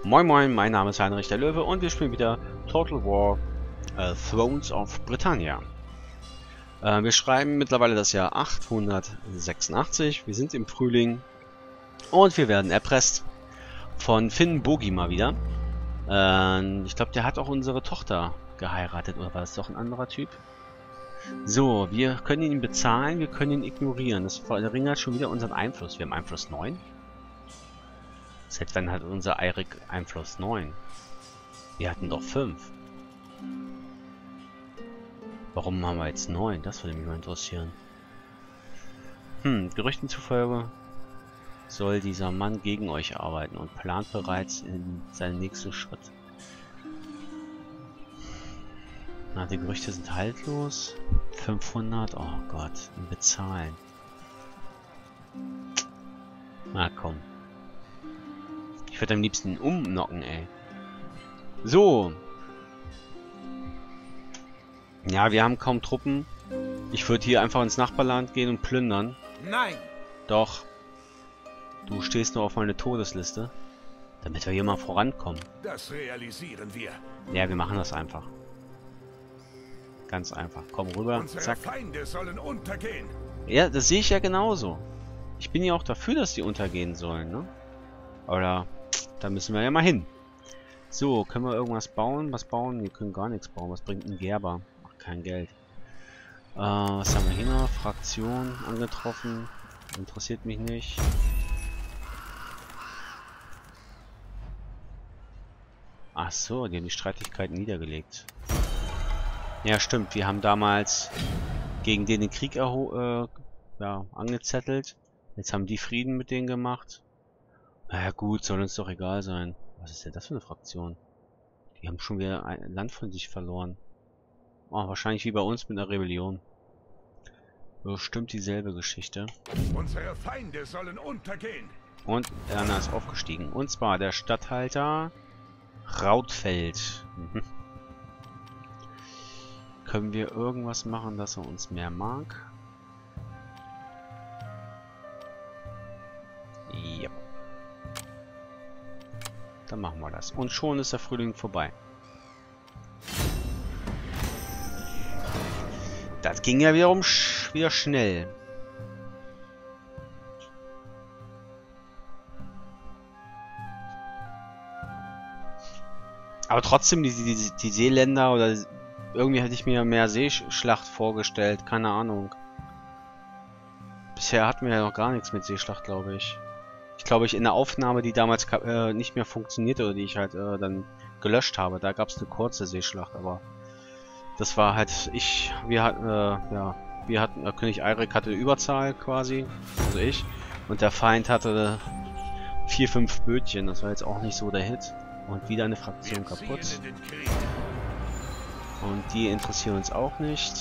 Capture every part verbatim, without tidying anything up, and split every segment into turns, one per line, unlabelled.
Moin Moin, mein Name ist Heinrich der Löwe und wir spielen wieder Total War äh, Thrones of Britannia. Äh, wir schreiben mittlerweile das Jahr achthundertsechsundachtzig, wir sind im Frühling und wir werden erpresst von Finn Bogi mal wieder. Äh, ich glaube, der hat auch unsere Tochter geheiratet, oder war das doch ein anderer Typ? So, wir können ihn bezahlen, wir können ihn ignorieren. Das verringert schon wieder unseren Einfluss. Wir haben Einfluss neun. Seit wann hat unser Eirik Einfluss neun? Wir hatten doch fünf. Warum haben wir jetzt neun? Das würde mich mal interessieren. Hm, Gerüchten zufolge soll dieser Mann gegen euch arbeiten und plant bereits in seinen nächsten Schritt. Na, die Gerüchte sind haltlos. fünfhundert, oh Gott, ihn bezahlen. Na komm. Ich würde am liebsten ihn umknocken, ey. So. Ja, wir haben kaum Truppen. Ich würde hier einfach ins Nachbarland gehen und plündern.
Nein.
Doch. Du stehst nur auf meine Todesliste. Damit wir hier mal vorankommen.
Das realisieren wir.
Ja, wir machen das einfach. Ganz einfach. Komm rüber.
Unsere
Zack.
Feinde sollen untergehen.
Ja, das sehe ich ja genauso. Ich bin ja auch dafür, dass die untergehen sollen, ne? Oder da müssen wir ja mal hin. So, können wir irgendwas bauen? Was bauen? Wir können gar nichts bauen. Was bringt ein Gerber? Ach, kein Geld. Äh, was haben wir hier noch? Fraktion angetroffen. Interessiert mich nicht. Ach so, die haben die Streitigkeiten niedergelegt. Ja, stimmt. Wir haben damals gegen den den Krieg erho äh, ja, angezettelt. Jetzt haben die Frieden mit denen gemacht. Naja gut, soll uns doch egal sein. Was ist denn das für eine Fraktion? Die haben schon wieder ein Land von sich verloren. Oh, wahrscheinlich wie bei uns mit einer Rebellion. Bestimmt dieselbe Geschichte.
Unsere Feinde sollen untergehen.
Und Erna ist aufgestiegen. Und zwar der Statthalter Rautfeld. Mhm. Können wir irgendwas machen, dass er uns mehr mag? Ja. Dann machen wir das. Und schon ist der Frühling vorbei. Das ging ja wiederum sch wieder schnell. Aber trotzdem, die, die, die Seeländer oder irgendwie hätte ich mir mehr Seeschlacht vorgestellt. Keine Ahnung. Bisher hatten wir ja noch gar nichts mit Seeschlacht, glaube ich. Ich glaube, ich in der Aufnahme, die damals äh, nicht mehr funktionierte oder die ich halt äh, dann gelöscht habe, da gab es eine kurze Seeschlacht, aber das war halt ich, wir hatten, äh, ja, wir hatten, äh, König Eirik hatte Überzahl quasi, also ich, und der Feind hatte vier, fünf Bötchen, das war jetzt auch nicht so der Hit. Und wieder eine Fraktion kaputt. Und die interessieren uns auch nicht.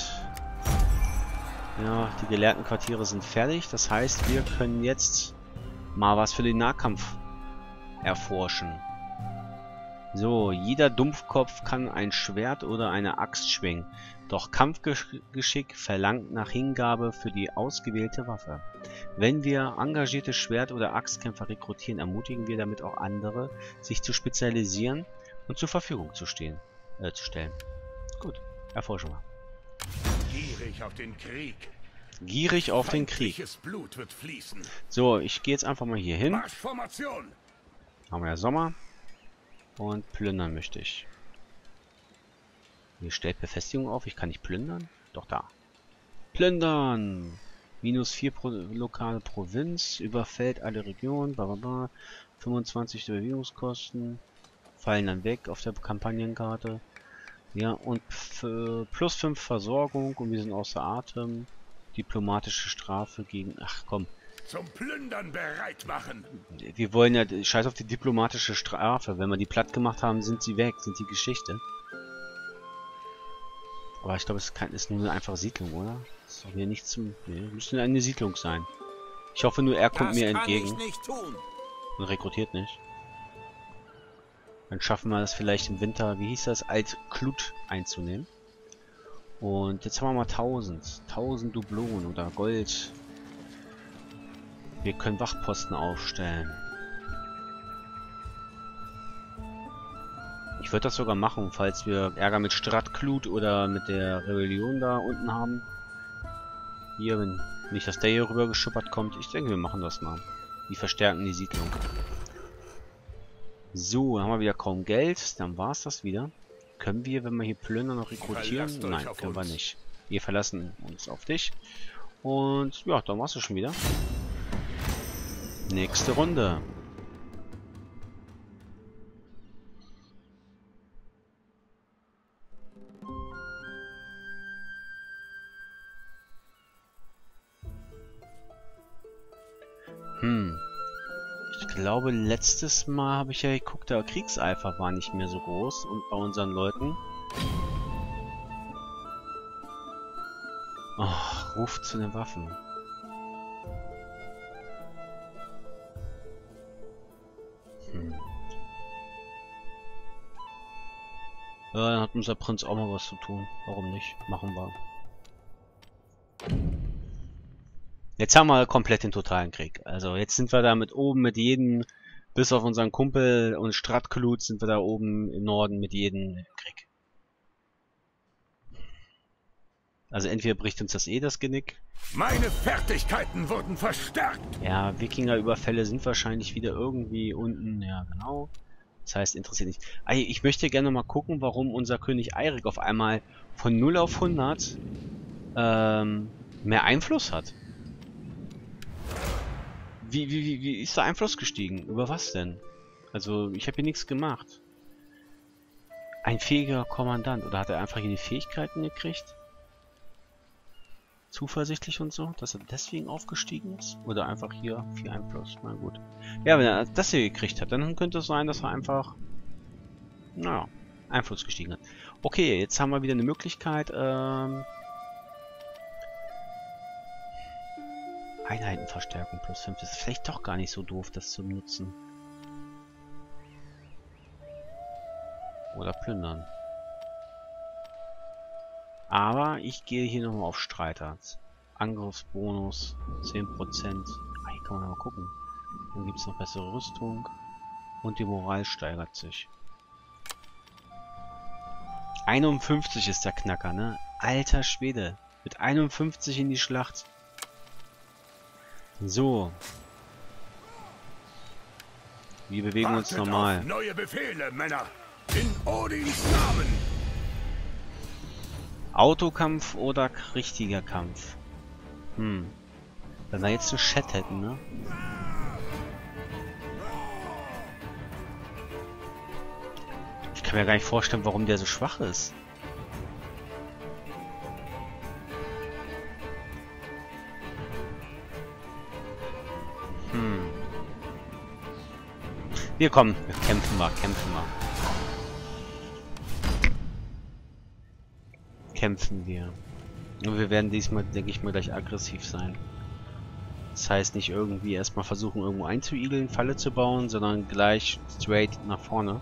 Ja, die Gelehrtenquartiere sind fertig, das heißt, wir können jetzt mal was für den Nahkampf erforschen. So, jeder Dumpfkopf kann ein Schwert oder eine Axt schwingen. Doch Kampfgeschick verlangt nach Hingabe für die ausgewählte Waffe. Wenn wir engagierte Schwert- oder Axtkämpfer rekrutieren, ermutigen wir damit auch andere, sich zu spezialisieren und zur Verfügung zu stehen, äh, zu stellen. Gut, erforschen wir.
Gierig auf den Krieg.
Gierig auf den Krieg.
Feindliches Blut wird fließen.
So, ich gehe jetzt einfach mal hier hin.
Marschformation.
Haben wir ja Sommer. Und plündern möchte ich. Hier stellt Befestigung auf. Ich kann nicht plündern. Doch da. Plündern! Minus vier pro lokale Provinz. Überfällt alle Regionen. Blablabla. fünfundzwanzig Bewegungskosten. Fallen dann weg auf der Kampagnenkarte. Ja, und plus fünf Versorgung. Und wir sind außer Atem. Diplomatische Strafe gegen... Ach komm.
Zum Plündern bereit machen.
Wir wollen ja... Scheiß auf die diplomatische Strafe. Wenn wir die platt gemacht haben, sind sie weg. Sind die Geschichte. Aber ich glaube, es kann, ist nur eine einfache Siedlung, oder? Das ist doch hier nichts zum... Nee, müsste eine Siedlung sein. Ich hoffe nur, er kommt
Das
mir
kann
entgegen.
ich nicht tun.
Und rekrutiert nicht. Dann schaffen wir das vielleicht im Winter, wie hieß das, Alt-Klut einzunehmen. Und jetzt haben wir mal tausend. tausend Dublonen oder Gold. Wir können Wachposten aufstellen. Ich würde das sogar machen, falls wir Ärger mit Stratglut oder mit der Rebellion da unten haben. Hier, wenn nicht, dass der hier rüber geschuppert kommt. Ich denke, wir machen das mal. Die verstärken die Siedlung. So, dann haben wir wieder kaum Geld. Dann war es das wieder. Können wir, wenn wir hier plündern, noch rekrutieren? Nein, können wir nicht. Wir verlassen uns auf dich. Und ja, dann war's es schon wieder. Nächste Runde. Hm. Ich glaube, letztes Mal habe ich ja geguckt, der Kriegseifer war nicht mehr so groß und bei unseren Leuten. Oh, ruft zu den Waffen. Hm. Ja, dann hat unser Prinz auch mal was zu tun. Warum nicht? Machen wir. Jetzt haben wir komplett den totalen Krieg. Also jetzt sind wir da mit oben mit jedem, bis auf unseren Kumpel und Stratglut sind wir da oben im Norden mit jedem im Krieg. Also entweder bricht uns das eh das Genick.
Meine Fertigkeiten wurden verstärkt.
Ja, Wikingerüberfälle sind wahrscheinlich wieder irgendwie unten. Ja, genau. Das heißt, interessiert nicht. Ich möchte gerne mal gucken, warum unser König Eirik auf einmal von null auf hundert ähm, mehr Einfluss hat. Wie, wie, wie, wie ist der Einfluss gestiegen? Über was denn? Also, ich habe hier nichts gemacht. Ein fähiger Kommandant. Oder hat er einfach hier die Fähigkeiten gekriegt? Zuversichtlich und so? Dass er deswegen aufgestiegen ist? Oder einfach hier viel Einfluss? Na gut. Ja, wenn er das hier gekriegt hat, dann könnte es sein, dass er einfach... Naja, Einfluss gestiegen hat. Okay, jetzt haben wir wieder eine Möglichkeit, ähm... Einheitenverstärkung plus fünf. Das ist vielleicht doch gar nicht so doof, das zu nutzen. Oder plündern. Aber ich gehe hier nochmal auf Streiter. Angriffsbonus zehn Prozent. Ah, hier kann man mal gucken. Dann gibt es noch bessere Rüstung. Und die Moral steigert sich. einundfünfzig ist der Knacker, ne? Alter Schwede. Mit einundfünfzig in die Schlacht. So. Wir bewegen
Wartet
uns normal.
auf neue Befehle, Männer. In Odins Namen.
Autokampf oder richtiger Kampf? Hm. Wenn wir jetzt einen Chat hätten, ne? Ich kann mir gar nicht vorstellen, warum der so schwach ist. Hm. Wir kommen, wir kämpfen mal, kämpfen mal. Kämpfen wir. Und wir werden diesmal, denke ich mal, gleich aggressiv sein. Das heißt nicht irgendwie erstmal versuchen, irgendwo einzuigeln, Falle zu bauen, sondern gleich straight nach vorne.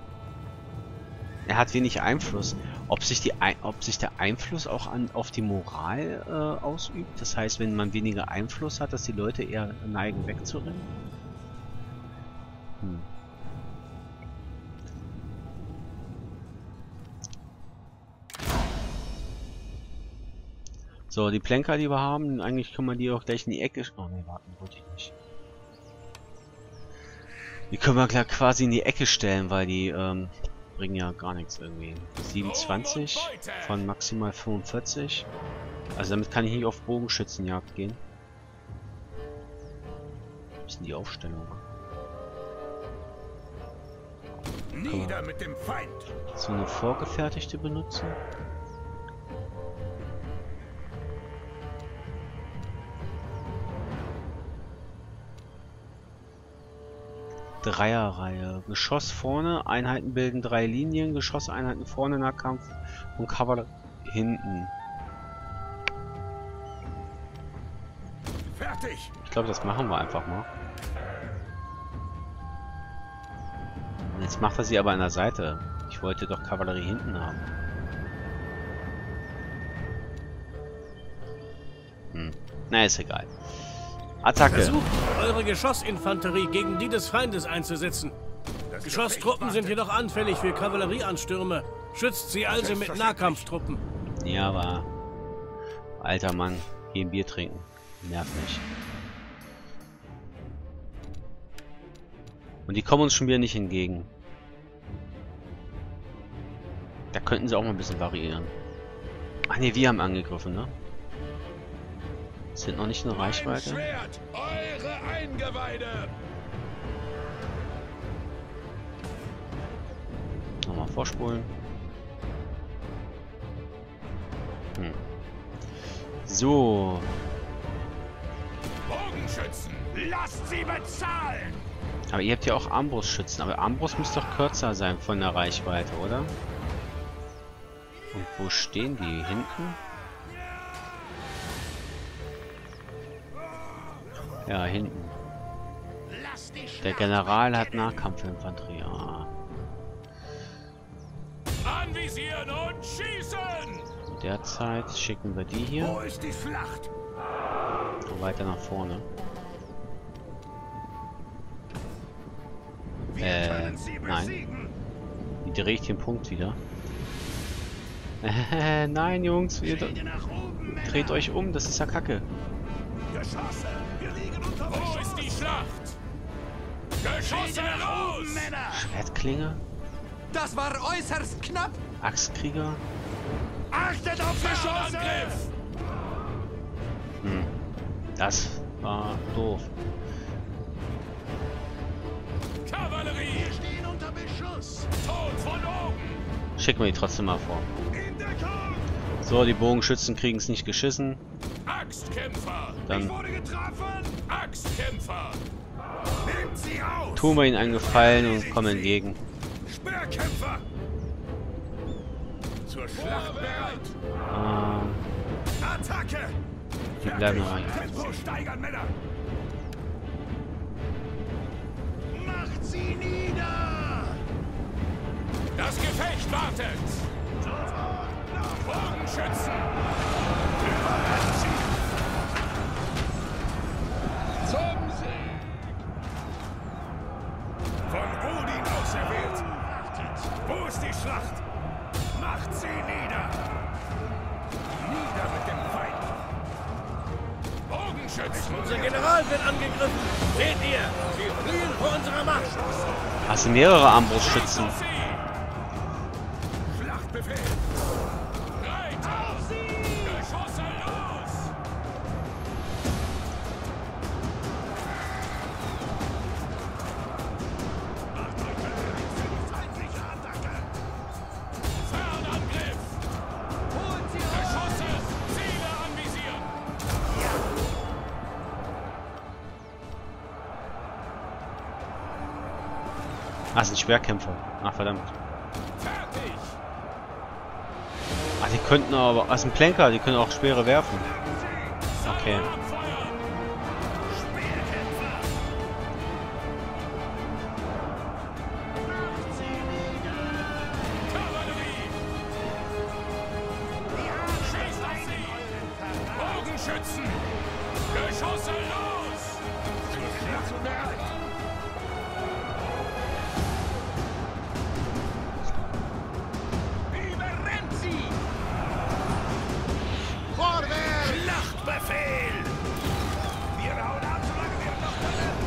Er hat wenig Einfluss. Ob sich, die, ob sich der Einfluss auch an, auf die Moral äh, ausübt? Das heißt, wenn man weniger Einfluss hat, dass die Leute eher neigen wegzurennen? Hm. So, die Plänker, die wir haben, eigentlich können wir die auch gleich in die Ecke... Oh ne, warten, wollte ich nicht. Die können wir gleich quasi in die Ecke stellen, weil die ähm, bringen ja gar nichts irgendwie. siebenundzwanzig von maximal fünfundvierzig. Also damit kann ich nicht auf Bogenschützenjagd gehen. Was ist denn die Aufstellung?
Nieder mit dem Feind.
So eine vorgefertigte benutzen? Dreierreihe. Geschoss vorne, Einheiten bilden drei Linien, Geschosseinheiten vorne Nahkampf und Kavallerie hinten.
Fertig.
Ich glaube, das machen wir einfach mal. Jetzt macht er sie aber an der Seite. Ich wollte doch Kavallerie hinten haben. Hm. Na, ist egal. Attacke.
Versucht, eure Geschossinfanterie gegen die des Feindes einzusetzen. Geschosstruppen sind jedoch anfällig für Kavallerieanstürme. Schützt sie also mit Nahkampftruppen.
Ja, aber... Alter Mann, geh ein Bier trinken. Nervt mich. Und die kommen uns schon wieder nicht entgegen. Da könnten sie auch mal ein bisschen variieren. Ach ne, wir haben angegriffen, ne? Sind noch nicht in Reichweite.
Schwert, eure Eingeweide!
Nochmal vorspulen. Hm. So.
Bogenschützen, lasst sie bezahlen!
Aber ihr habt ja auch Armbrustschützen. Aber Armbrust müsste doch kürzer sein von der Reichweite, oder? Und wo stehen die? Hinten? Ja, hinten. Der General hat Nahkampfinfanterie. Ah.
Anvisieren und schießen!
In der Zeit schicken wir die hier.
Wo ist die Schlacht?
Und weiter nach vorne. Äh, nein. Wie drehe ich den Punkt wieder? Äh, nein, Jungs, ihr dreht euch um, das ist ja Kacke.
Geschosse! Wir liegen unter Wo ist die Schlacht? Geschosse raus! Männer!
Schwertklinge?
Das war äußerst knapp!
Axtkrieger?
Achtet auf Geschosse!
Hm. Das war doof.
Kavallerie! Wir stehen unter Beschuss! Tod von oben!
Schicken wir die trotzdem mal vor.
In Deckung!
So, die Bogenschützen kriegen es nicht geschissen.
Axtkämpfer!
Dann
Ich wurde getroffen! Axtkämpfer! Nehmt sie auf!
tun wir ihnen einen Gefallen und kommen entgegen.
Speerkämpfer! Zur Schlacht bereit!
Ähm,
Attacke!
die bleiben rein.
Tempo steigern, Männer! Macht sie nieder! Das Gefecht wartet! Bogenschützen! Überrennt sie! Zum Sieg! Von Odin auserwählt! Wo ist die Schlacht? Macht sie nieder! Nieder mit dem Feind! Bogenschützen!
Unser General wird angegriffen. Seht ihr? Sie fliehen vor unserer Macht.
Hast du mehrere Armbrustschützen?
Schlachtbefehl! Reiter! Auf sie! Geschosse los! Macht euch bereit für die feindliche Attacke! Fernangriff! Holt sie Geschosse! Ziele anvisieren!
Ah, sind Schwerkämpfer. Ach, verdammt.
Fertig!
Ah, die könnten aber... Ah, sind Plänker, die können auch Speere werfen. Okay.
Abfeuern! Speerkämpfer! Macht sie nieder! Kavallerie! Schießt auf sie! Bogenschützen! Geschosse los! Zur Schlacht bereit! Überrennt sie! Vorwärts! Schlachtbefehl! Wir hauen ab, solange wir noch können!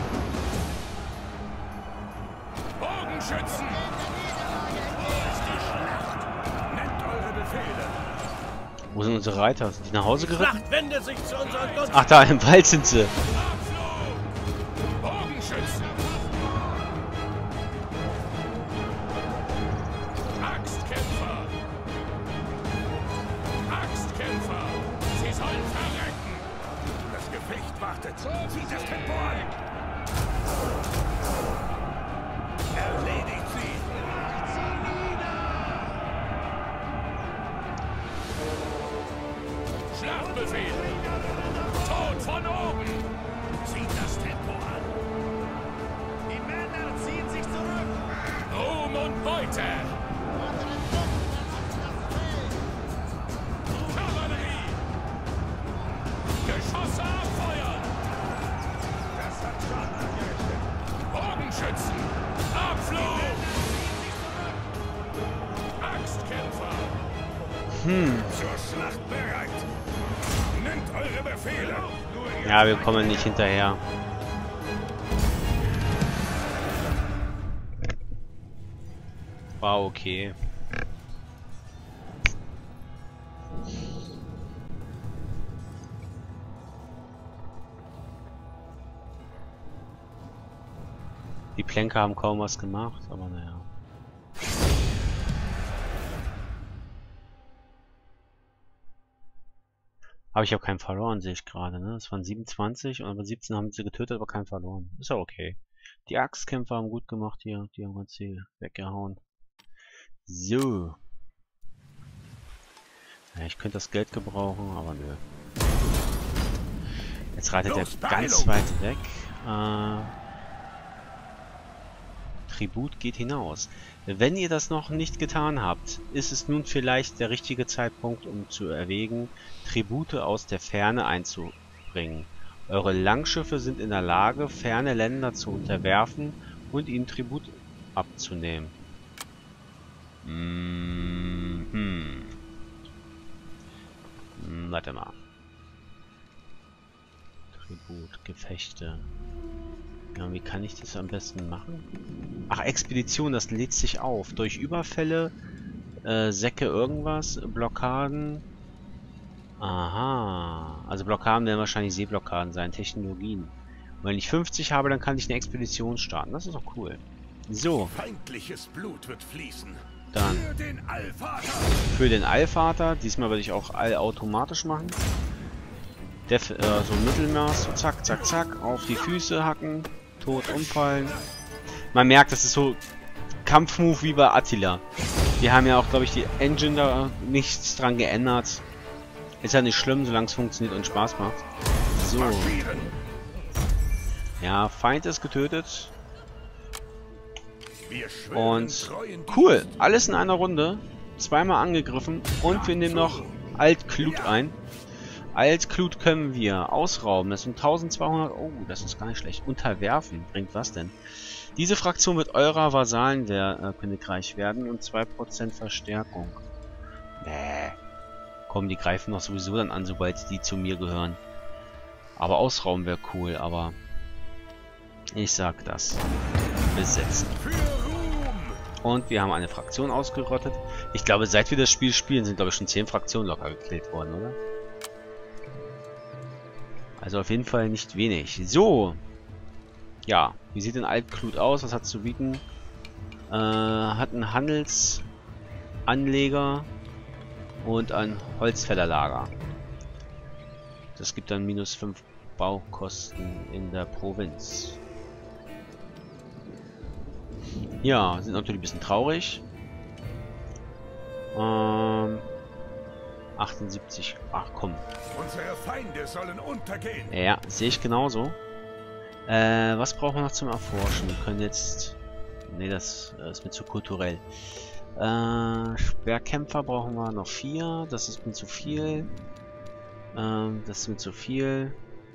Bogenschützen! Wo ist die Schlacht? Nennt eure Befehle!
Wo sind unsere Reiter? Sind die nach Hause
Die
geritten?
Schlacht wendet sich zu unseren Gunsten.
Ach, da im Wald sind sie.
Abflug! Bogenschützen! Axtkämpfer! Axtkämpfer! Sie sollen verrecken! Das Gefecht wartet! Zieht das Tempo an! Erledigt sie! Macht sie nieder! Schlachtbefehl! Tod von oben! Zieht das Tempo an! Die Männer ziehen sich zurück! Ruhm und Beute! Kavallerie! Geschosse abfeuern! Das hat schon angerichtet! Bogenschützen! Abflug!
hm.
Zur Schlacht bereit. Nennt eure Befehle.
Ja, wir kommen nicht hinterher. War okay. Die Plänker haben kaum was gemacht, aber naja. Aber ich habe keinen verloren, sehe ich gerade, ne? Es waren siebenundzwanzig und aber siebzehn haben sie getötet, aber keinen verloren. Ist ja okay. Die Axtkämpfer haben gut gemacht hier, die haben uns hier weggehauen. So. Ja, ich könnte das Geld gebrauchen, aber nö. Jetzt reitet er ganz weit weg. Äh, Tribut geht hinaus. Wenn ihr das noch nicht getan habt, ist es nun vielleicht der richtige Zeitpunkt, um zu erwägen, Tribute aus der Ferne einzubringen. Eure Langschiffe sind in der Lage, ferne Länder zu unterwerfen und ihnen Tribut abzunehmen. Mhm. Hm, warte mal. Tribut, Gefechte. Ja, wie kann ich das am besten machen? Ach, Expedition, das lädt sich auf. Durch Überfälle, äh, Säcke irgendwas, Blockaden. Aha. Also Blockaden werden wahrscheinlich Seeblockaden sein, Technologien. Und wenn ich fünfzig habe, dann kann ich eine Expedition starten. Das ist doch cool. So.
Feindliches Blut wird fließen.
Dann.
Für den Allvater.
Für den Allvater. Diesmal würde ich auch allautomatisch machen. Def, äh, so ein Mittelmaß. So zack, zack, zack. Auf die Füße hacken. Tot umfallen. Man merkt, das ist so Kampfmove wie bei Attila. Wir haben ja auch, glaube ich, die Engine da nichts dran geändert. Ist ja nicht schlimm, solange es funktioniert und Spaß macht. So. Ja, Feind ist getötet. Und cool, alles in einer Runde. Zweimal angegriffen und wir nehmen noch Alt-Klut ein. Alt-Klut können wir ausrauben. Das sind eintausendzweihundert. Oh, das ist gar nicht schlecht. Unterwerfen. Bringt was denn? Diese Fraktion wird eurer Vasallenkönigreich werden und zwei Prozent Verstärkung. Nee. Komm, die greifen doch sowieso dann an, sobald die zu mir gehören. Aber ausrauben wäre cool, aber ich sag das. Besetzen. Und wir haben eine Fraktion ausgerottet. Ich glaube, seit wir das Spiel spielen, sind glaube ich schon zehn Fraktionen locker gekillt worden, oder? Also auf jeden Fall nicht wenig. So. Ja, wie sieht denn Alt-Klut aus? Was hat es zu bieten? Äh, hat einen Handelsanleger und ein Holzfällerlager. Das gibt dann minus fünf Baukosten in der Provinz. Ja, sind natürlich ein bisschen traurig. Ähm, achtundsiebzig. Ach komm.
Unsere Feinde sollen untergehen.
Ja, sehe ich genauso. Äh, was brauchen wir noch zum Erforschen? Wir können jetzt... Ne, das äh, ist mir zu kulturell. Äh, Speerkämpfer brauchen wir noch vier. Das ist mir zu viel. Ähm, das ist mir zu viel.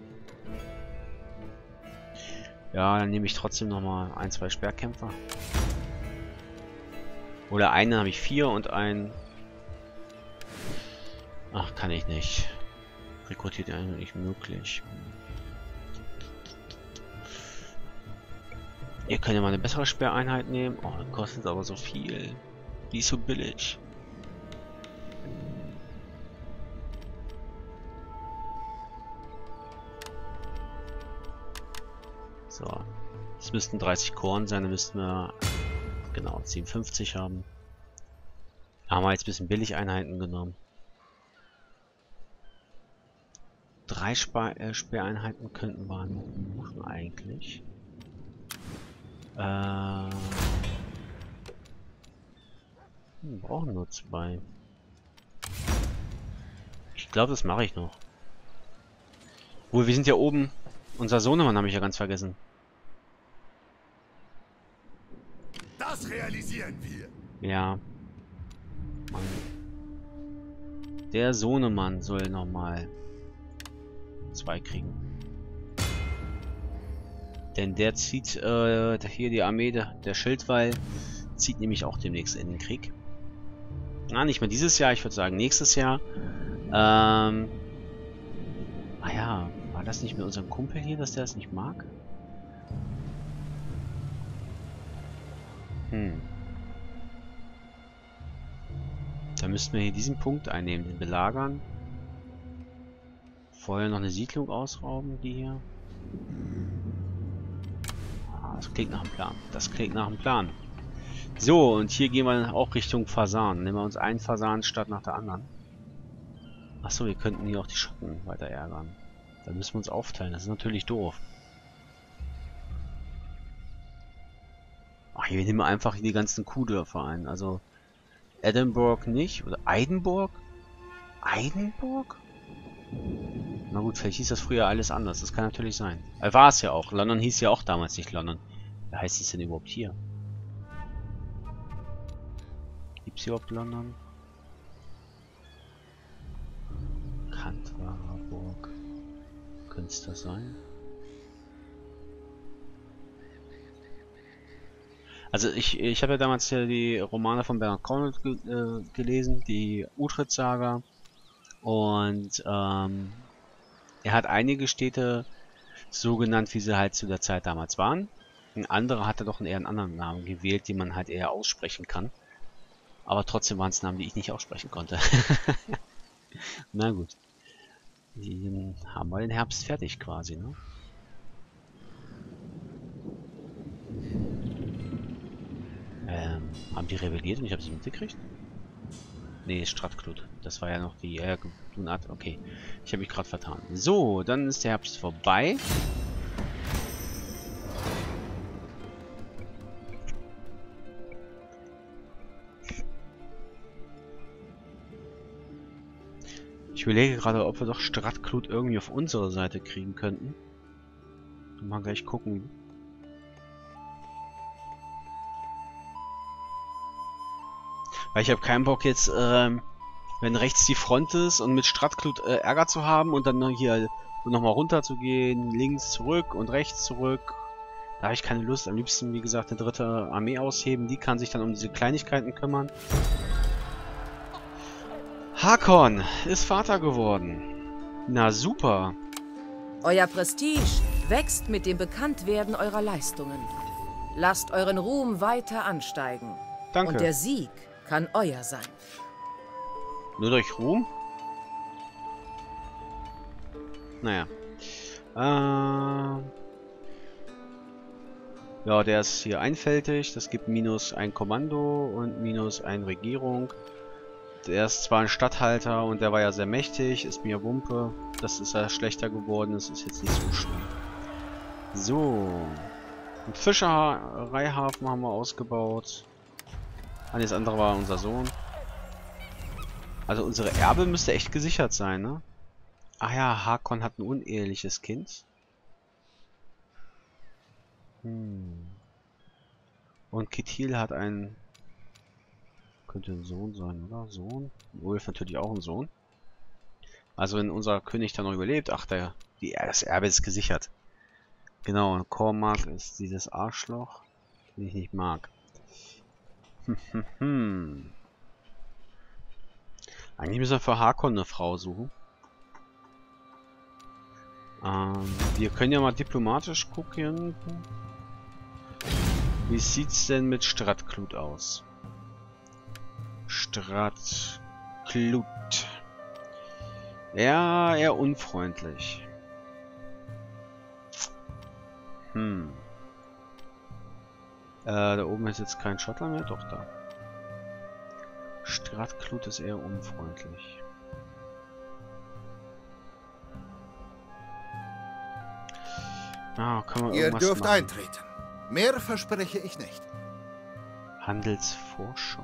Ja, dann nehme ich trotzdem noch mal ein, zwei Speerkämpfer. Oder einen habe ich vier und ein... Ach, kann ich nicht. Rekrutiert eigentlich nicht möglich. Ihr könnt ja mal eine bessere Sperreinheit nehmen. Oh, das kostet aber so viel. Die ist so billig. So. Das müssten dreißig Korn sein. Dann müssten wir genau siebenundfünfzig haben. Da haben wir jetzt ein bisschen billig Einheiten genommen. Drei Sper äh, Sperreinheiten könnten wir machen eigentlich. Äh, hm, brauchen nur zwei. Ich glaube, das mache ich noch. Wohl, wir sind ja oben. Unser Sohnemann habe ich ja ganz vergessen.
Das realisieren wir.
Ja. Mann. Der Sohnemann soll nochmal zwei kriegen. Denn der zieht äh, hier die Armee, der, der Schildwall zieht nämlich auch demnächst in den Krieg. Na, nicht mehr dieses Jahr, ich würde sagen nächstes Jahr. Ähm... Ah ja, war das nicht mit unserem Kumpel hier, dass der es nicht mag? Hm. Da müssten wir hier diesen Punkt einnehmen, den belagern. Vorher noch eine Siedlung ausrauben, die hier. Ah, das klingt nach einem Plan. Das klingt nach einem Plan. So, und hier gehen wir dann auch Richtung Fasan. Nehmen wir uns einen Fasanstadt nach der anderen. Achso, wir könnten hier auch die Schotten weiter ärgern. Da müssen wir uns aufteilen. Das ist natürlich doof. Ach, hier nehmen wir einfach die ganzen Kuhdörfer ein. Also Edinburgh nicht. Oder Eidenburg? Eidenburg? Na gut, vielleicht hieß das früher alles anders. Das kann natürlich sein. Äh, war es ja auch. London hieß ja auch damals nicht London. Wer heißt es denn überhaupt hier? Gibt es überhaupt London? Kantwarburg. Könnte es das sein? Also ich, ich habe ja damals ja die Romane von Bernard Cornwell ge äh, gelesen, die Utrecht-Saga. Und ähm, er hat einige Städte so genannt, wie sie halt zu der Zeit damals waren. Ein anderer hatte doch eher einen anderen Namen gewählt, den man halt eher aussprechen kann. Aber trotzdem waren es Namen, die ich nicht aussprechen konnte. Na gut. Dann haben wir den Herbst fertig quasi, ne? Ähm, haben die rebelliert und ich habe sie mitgekriegt? Nee, Stratklut. Das war ja noch die äh, Dunat. Okay, ich habe mich gerade vertan. So, dann ist der Herbst vorbei. Ich überlege gerade, ob wir doch Stratklut irgendwie auf unsere Seite kriegen könnten. Mal gleich gucken. Weil ich habe keinen Bock jetzt, ähm, wenn rechts die Front ist und mit Stratklut äh, Ärger zu haben und dann noch hier nochmal runter zu gehen, links zurück und rechts zurück. Da habe ich keine Lust. Am liebsten, wie gesagt, eine dritte Armee ausheben. Die kann sich dann um diese Kleinigkeiten kümmern. Hakon ist Vater geworden. Na super.
Euer Prestige wächst mit dem Bekanntwerden eurer Leistungen. Lasst euren Ruhm weiter ansteigen.
Danke.
Und der Sieg kann euer sein.
Nur durch Ruhm? Naja. Äh ja, der ist hier einfältig. Das gibt minus ein Kommando und minus eine Regierung. Der ist zwar ein Statthalter und der war ja sehr mächtig. Ist mir Wumpe. Das ist ja schlechter geworden. Das ist jetzt nicht so schlimm. So. Ein Fischereihafen haben wir ausgebaut. Ah, das andere war unser Sohn. Also unsere Erbe müsste echt gesichert sein, ne? Ach ja, Hakon hat ein uneheliches Kind. Hm. Und Kithil hat einen... Könnte ein Sohn sein, oder? Sohn? Ulf natürlich auch ein Sohn. Also wenn unser König dann noch überlebt, ach, der, die, das Erbe ist gesichert. Genau, und Cormac ist dieses Arschloch, den ich nicht mag. Hm, hm, hm. Eigentlich müssen wir für Hakon eine Frau suchen. Ähm, wir können ja mal diplomatisch gucken. Wie sieht's denn mit Stratklut aus? Stratklut. Ja, eher unfreundlich. Hm. Äh, da oben ist jetzt kein Schotter mehr, doch da. Stratklut ist eher unfreundlich. Ah, kann man
Ihr
irgendwas
dürft
machen?
eintreten. Mehr verspreche ich nicht.
Handelsvorschau.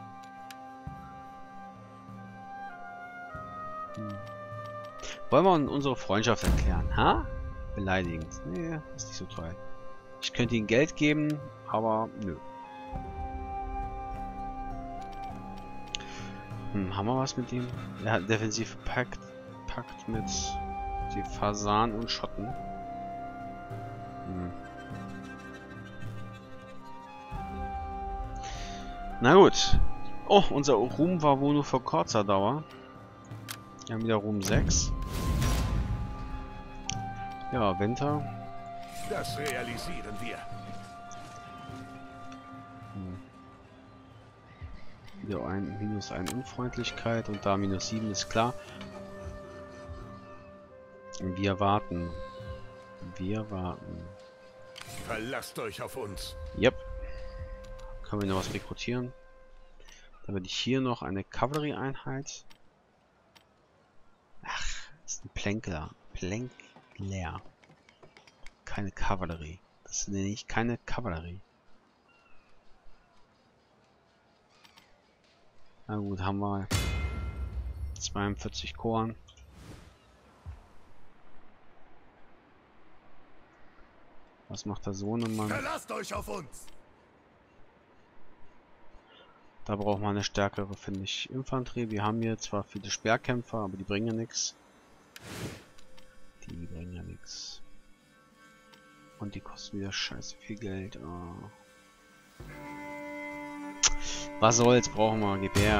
Hm. Wollen wir unsere Freundschaft erklären, ha? Beleidigend. Nee, ist nicht so toll. Ich könnte ihnen Geld geben, aber nö. Hm, haben wir was mit ihm? Er hat defensiv Pakt, Pakt mit die Fasan und Schotten. Hm. Na gut. Oh, unser Ruhm war wohl nur für kurzer Dauer. Wir haben wieder Ruhm sechs. Ja, Winter.
Das realisieren wir.
Hm. Wieder ein minus ein Unfreundlichkeit und da minus sieben ist klar. Wir warten. Wir warten.
Verlasst euch auf uns.
Yep. Können wir noch was rekrutieren? Dann würde ich hier noch eine Kavallerieeinheit. Ach, das ist ein Plänkler. Plänkler. Keine Kavallerie. Das nenne ich keine Kavallerie. Na gut, haben wir zweiundvierzig Korn. Was macht der Sohnemann?
Verlasst euch auf uns.
Da braucht man eine stärkere, finde ich, Infanterie. Wir haben hier zwar viele Speerkämpfer, aber die bringen ja nichts. Die bringen ja nichts. Und die kosten wieder scheiße viel Geld. Oh. Was soll's, brauchen wir. Gib her.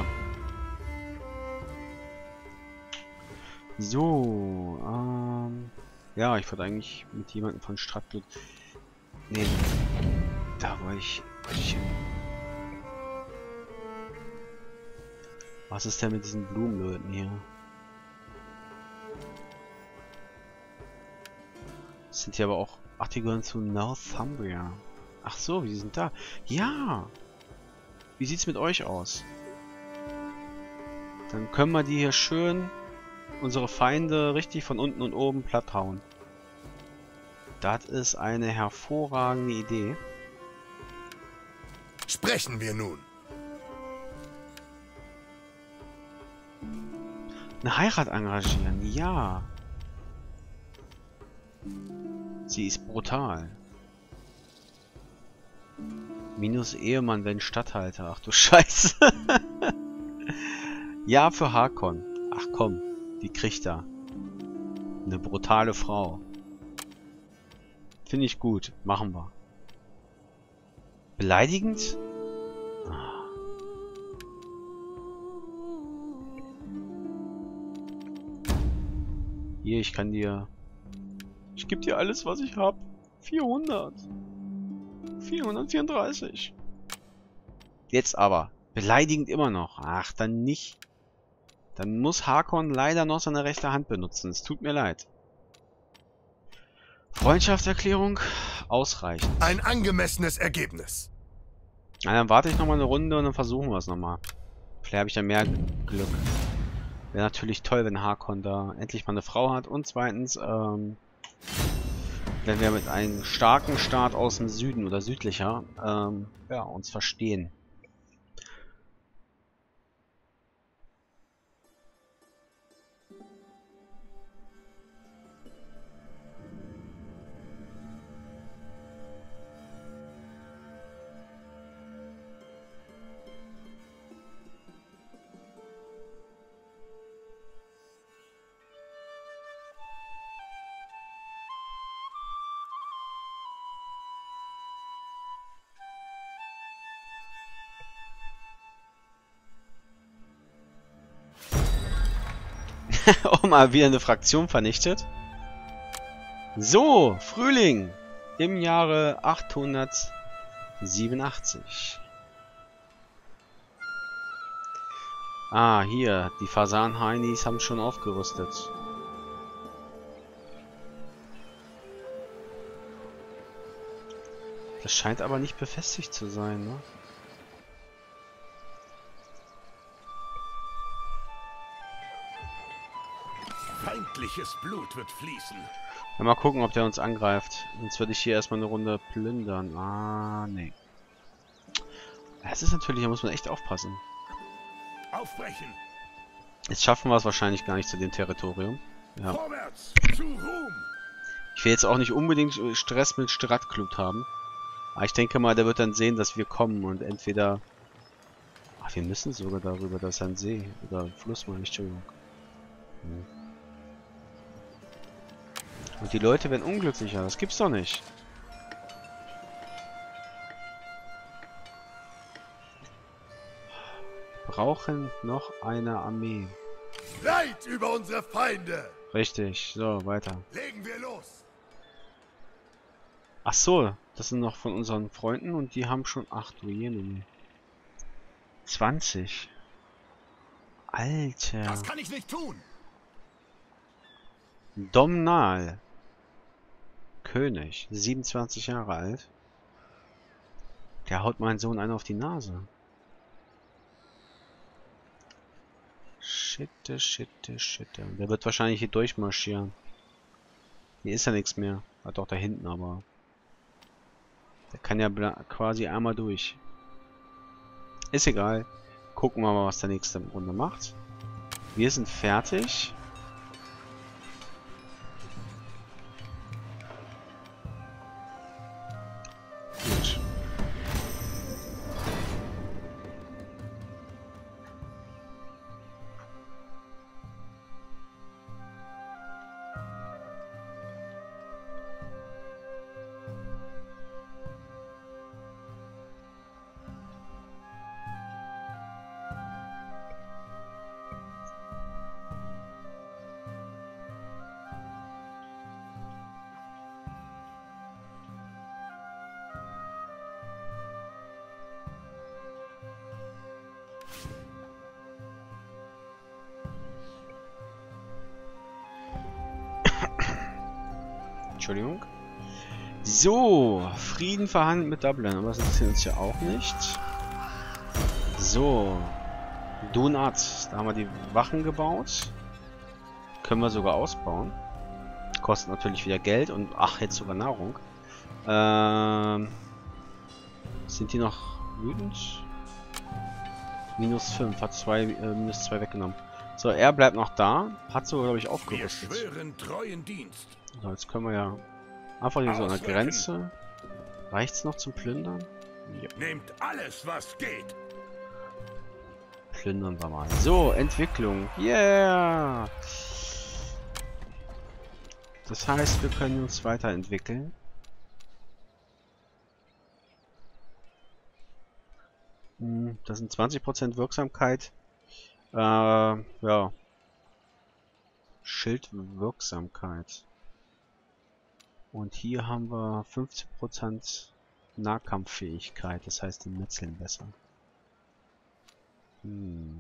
So, ähm... ja, ich wollte eigentlich mit jemandem von Stratblut... Nee, da war ich... ich Was ist denn mit diesen Blumenleuten hier? Das sind ja aber auch... Ach, die gehören zu Northumbria. Ach so, die sind da. Ja! Wie sieht's mit euch aus? Dann können wir die hier schön... unsere Feinde richtig von unten und oben platt hauen. Das ist eine hervorragende Idee.
Sprechen wir nun.
Eine Heirat engagieren, ja. Sie ist brutal. Minus Ehemann, wenn Statthalter. Ach du Scheiße. Ja, für Hakon. Ach komm, die kriegt er. Eine brutale Frau. Finde ich gut. Machen wir. Beleidigend? Ah. Hier, ich kann dir... Ich gebe dir alles, was ich habe. vierhundert. vierhundertvierunddreißig. Jetzt aber. Beleidigend immer noch. Ach, dann nicht. Dann muss Hakon leider noch seine rechte Hand benutzen. Es tut mir leid. Freundschaftserklärung ausreichend.
Ein angemessenes Ergebnis.
Na, dann warte ich noch mal eine Runde und dann versuchen wir es nochmal. Vielleicht habe ich dann mehr Glück. Wäre natürlich toll, wenn Hakon da endlich mal eine Frau hat. Und zweitens, ähm, wenn wir mit einem starken Staat aus dem Süden oder südlicher, ähm, ja, uns verstehen. Oh, mal wieder eine Fraktion vernichtet. So, Frühling im Jahre achthundertsiebenundachtzig. Ah, hier, die Fasan-Heinis haben schon aufgerüstet. Das scheint aber nicht befestigt zu sein, ne?
Feindliches Blut wird fließen.
Ja, mal gucken, ob der uns angreift. Sonst würde ich hier erstmal eine Runde plündern. Ah, nee. Das ist natürlich, da muss man echt aufpassen.
Aufbrechen.
Jetzt schaffen wir es wahrscheinlich gar nicht zu dem Territorium. Ja.
Vorwärts zu Ruhm.
Ich will jetzt auch nicht unbedingt Stress mit Stratglut haben. Aber ich denke mal, der wird dann sehen, dass wir kommen und entweder... Ach, wir müssen sogar darüber, das ist ein See. Oder ein Fluss, meine ich, Entschuldigung. Hm. Und die Leute werden unglücklicher. Das gibt's doch nicht. brauchen noch eine Armee.
Leid über unsere Feinde!
Richtig, so, weiter.
Legen wir los!
Ach so, das sind noch von unseren Freunden und die haben schon acht Ruinen. zwanzig. Alter.
Das kann ich nicht tun!
Domnal. König, siebenundzwanzig Jahre alt. Der haut meinen Sohn einen auf die Nase. Schitte, schitte, schitte. Der wird wahrscheinlich hier durchmarschieren. Hier ist ja nichts mehr. Hat doch da hinten, aber... Der kann ja quasi einmal durch. Ist egal. Gucken wir mal, was der nächste Runde macht. Wir sind fertig. Gut. Entschuldigung. So, Frieden verhandelt mit Dublin, aber das interessiert uns ja auch nicht. So, Dunat, da haben wir die Wachen gebaut. Können wir sogar ausbauen. Kostet natürlich wieder Geld und ach, jetzt sogar Nahrung. Ähm, sind die noch wütend? minus fünf, hat zwei, äh, minus zwei weggenommen. So, er bleibt noch da. Hat sogar, glaube ich, aufgerüstet.
Wir schwören treuen Dienst.
So, jetzt können wir ja einfach hier so an der Grenze. Reicht's noch zum Plündern? Ja.
Nehmt alles, was geht.
Plündern wir mal. So, Entwicklung. Yeah! Das heißt, wir können uns weiterentwickeln. Hm, das sind zwanzig Prozent Wirksamkeit. Äh, ja. Schildwirksamkeit. Und hier haben wir fünfzig Prozent Nahkampffähigkeit. Das heißt, die metzeln besser. Hm.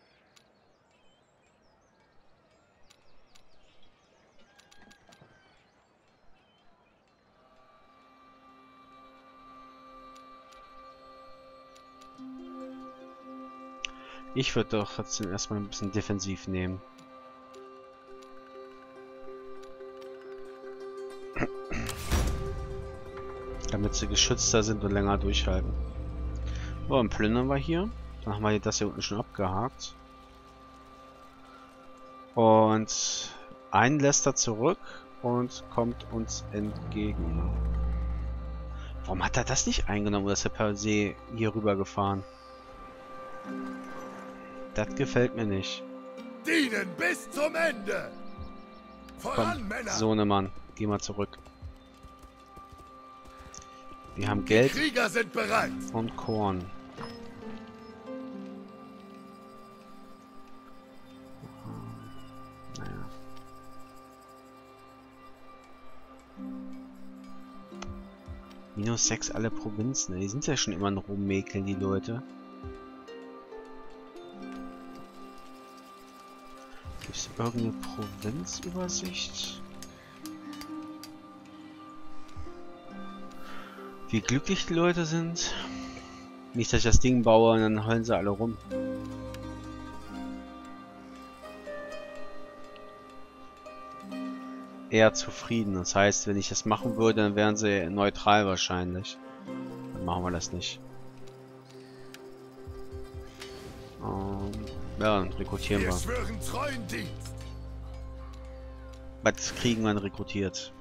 Ich würde doch jetzt erstmal ein bisschen defensiv nehmen. Damit sie geschützter sind und länger durchhalten. So, dann plündern wir hier. Dann haben wir das hier unten schon abgehakt. Und einen lässt er zurück und kommt uns entgegen. Warum hat er das nicht eingenommen oder ist er per se hier rüber gefahren? Das gefällt mir nicht.
Dienen bis zum Ende. Voran,
Komm,
Männer.
Sohnemann, geh mal zurück. Wir haben Geld
Krieger sind bereit.
und Korn. Naja. Minus sechs alle Provinzen. Die sind ja schon immer ein Rummäkeln, die Leute. Gibt es irgendeine Provinzübersicht? Wie glücklich die Leute sind. Nicht, dass ich das Ding baue und dann heulen sie alle rum. Eher zufrieden. Das heißt, wenn ich das machen würde, dann wären sie neutral wahrscheinlich. Dann machen wir das nicht. Ähm, ja, dann rekrutieren
Wir
wir.
schwören treuen Dienst.
Was kriegen wir rekrutiert?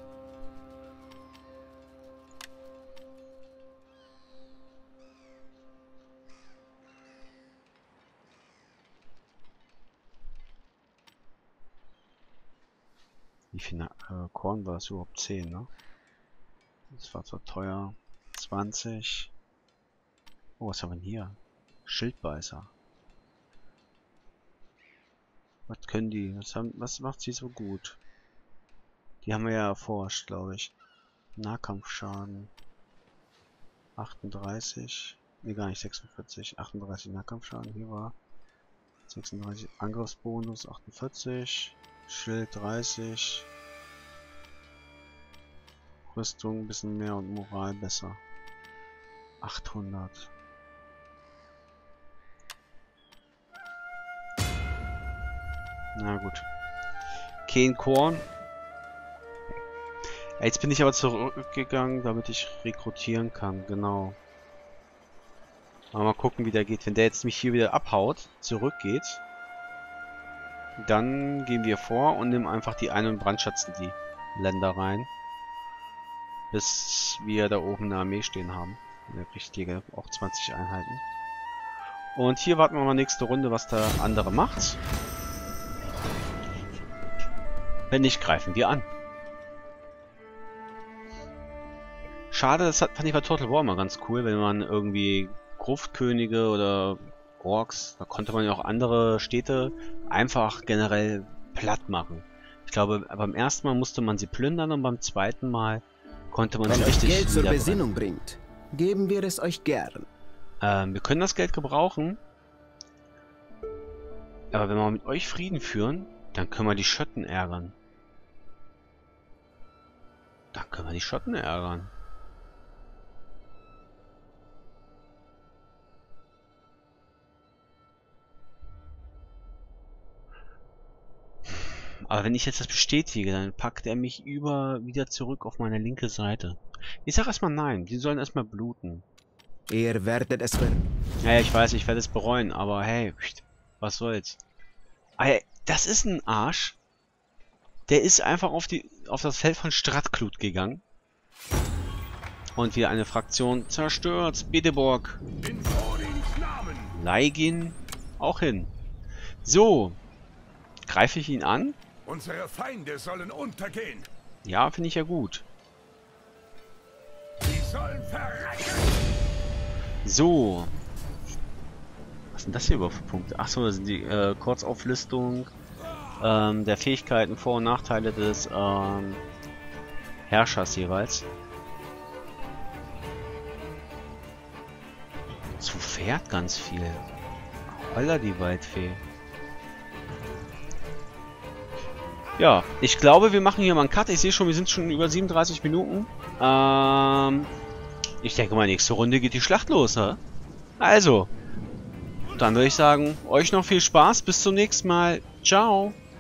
Wie viel äh, Korn war es überhaupt? zehn, ne? Das war zwar teuer. zwanzig. Oh, was haben wir denn hier? Schildbeißer. Was können die? Was, haben, was macht sie so gut? Die haben wir ja erforscht, glaube ich. Nahkampfschaden. achtunddreißig. Ne, gar nicht sechsundvierzig. achtunddreißig Nahkampfschaden. Hier war sechsunddreißig Angriffsbonus. achtundvierzig. Schild dreißig. Rüstung ein bisschen mehr und Moral besser. achthundert. Na gut. Kein Korn. Jetzt bin ich aber zurückgegangen, damit ich rekrutieren kann. Genau. Mal gucken, wie der geht. Wenn der jetzt mich hier wieder abhaut, zurückgeht, dann gehen wir vor und nehmen einfach die Ein- und brandschatzen die Länder rein. Bis wir da oben eine Armee stehen haben. Der kriegt hier auch zwanzig Einheiten. Und hier warten wir mal nächste Runde, was der andere macht. Wenn nicht, greifen wir an. Schade, das fand ich bei Total War mal ganz cool, wenn man irgendwie Gruftkönige oder Orks, da konnte man ja auch andere Städte einfach generell platt machen. Ich glaube, beim ersten Mal musste man sie plündern und beim zweiten Mal konnte man
Wenn
sie
euch
richtig
Geld zur
niederbrennen.
Besinnung bringt, geben wir es euch gern.
Ähm, wir können das Geld gebrauchen. Aber wenn wir mit euch Frieden führen, dann können wir die Schotten ärgern. Dann können wir die Schotten ärgern. Aber wenn ich jetzt das bestätige, dann packt er mich über wieder zurück auf meine linke Seite. Ich sag erstmal nein, die sollen erstmal bluten.
Ihr werdet es ver...
Ja, ich weiß, ich werde es bereuen, aber hey, was soll's. Ey, das ist ein Arsch. Der ist einfach auf die auf das Feld von Stratklut gegangen. Und wieder eine Fraktion zerstört. Bedeborg.
In Odins Namen.
Leigin auch hin. So. Greife ich ihn an?
Unsere Feinde sollen untergehen.
Ja, finde ich ja gut.
Sie sollen verrecken.
So. Was sind das hier überhaupt für Punkte? Achso, das sind die äh, Kurzauflistung ähm, der Fähigkeiten, Vor- und Nachteile des ähm, Herrschers jeweils. Zu Pferd ganz viel. Holla, die Waldfee. Ja, ich glaube, wir machen hier mal einen Cut. Ich sehe schon, wir sind schon über siebenunddreißig Minuten. Ähm, ich denke mal, nächste Runde geht die Schlacht los, hä? Also, dann würde ich sagen, euch noch viel Spaß. Bis zum nächsten Mal. Ciao.